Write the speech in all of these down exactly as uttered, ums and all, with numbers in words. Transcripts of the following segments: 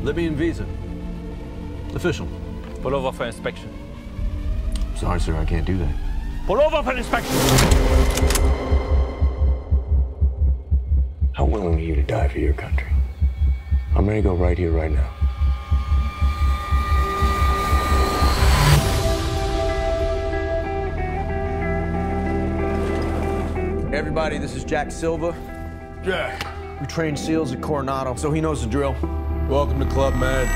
Libyan visa. Official. Pull over for inspection. Sorry, sir, I can't do that. Pull over for inspection! How willing are you to die for your country? I'm ready to go right here, right now. Hey everybody, this is Jack Silva. Jack. We train SEALs at Coronado, so he knows the drill. Welcome to Club Med.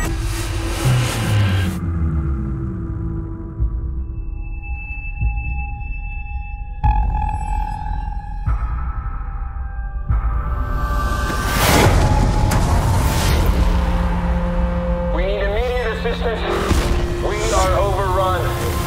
We need immediate assistance. We are overrun.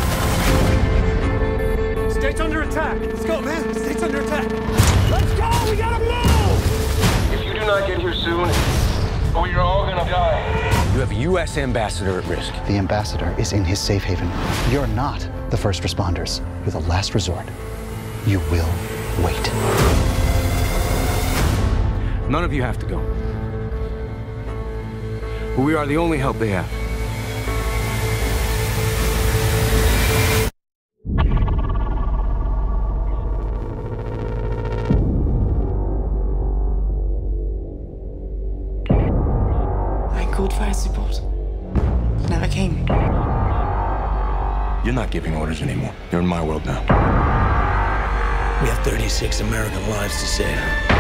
State's under attack! Let's go, man! State's under attack! Let's go! We gotta move! If you do not get here soon, we are all gonna die. You have a U S ambassador at risk. The ambassador is in his safe haven. You're not the first responders. You're the last resort. You will wait. None of you have to go. But we are the only help they have. I called fire support. Never came. You're not giving orders anymore. You're in my world now. We have thirty-six American lives to save.